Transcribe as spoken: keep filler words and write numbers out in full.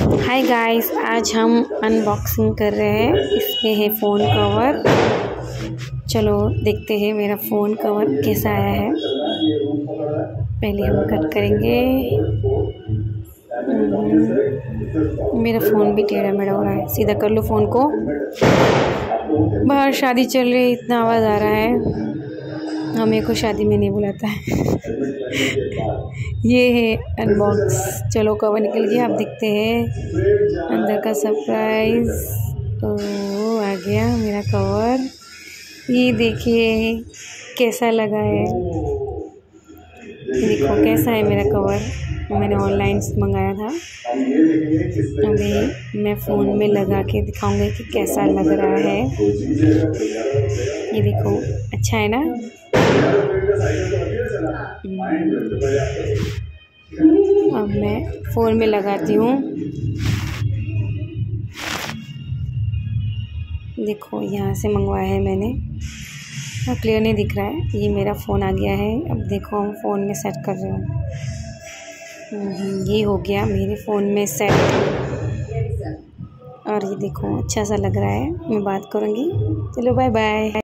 Hi guys, आज हम unboxing कर रहे हैं। इसमें है फ़ोन कवर। चलो देखते हैं मेरा फ़ोन कवर कैसा आया है। पहले हम कट करेंगे। मेरा फ़ोन भी टेढ़ा मेढ़ा हो रहा है। सीधा कर लो फ़ोन को। बाहर शादी चल रही है, इतना आवाज़ आ रहा है। हमें को शादी में नहीं बुलाता है। ये है अनबॉक्स। चलो कवर निकल गया। आप देखते हैं अंदर का सरप्राइज़। ओह, आ गया मेरा कवर। ये देखिए कैसा लगा है। देखो कैसा है मेरा कवर। मैंने ऑनलाइन से मंगाया था। अभी मैं फ़ोन में लगा के दिखाऊंगी कि कैसा लग रहा है। ये देखो, अच्छा है ना। अब मैं फ़ोन में लगाती हूँ। देखो यहाँ से मंगवाया है मैंने। अब क्लियर नहीं दिख रहा है। ये मेरा फ़ोन आ गया है। अब देखो हम फ़ोन में सेट कर रहे हूँ। ये हो गया मेरे फ़ोन में सेट। और ये देखो अच्छा सा लग रहा है। मैं बात करूँगी। चलो बाय बाय।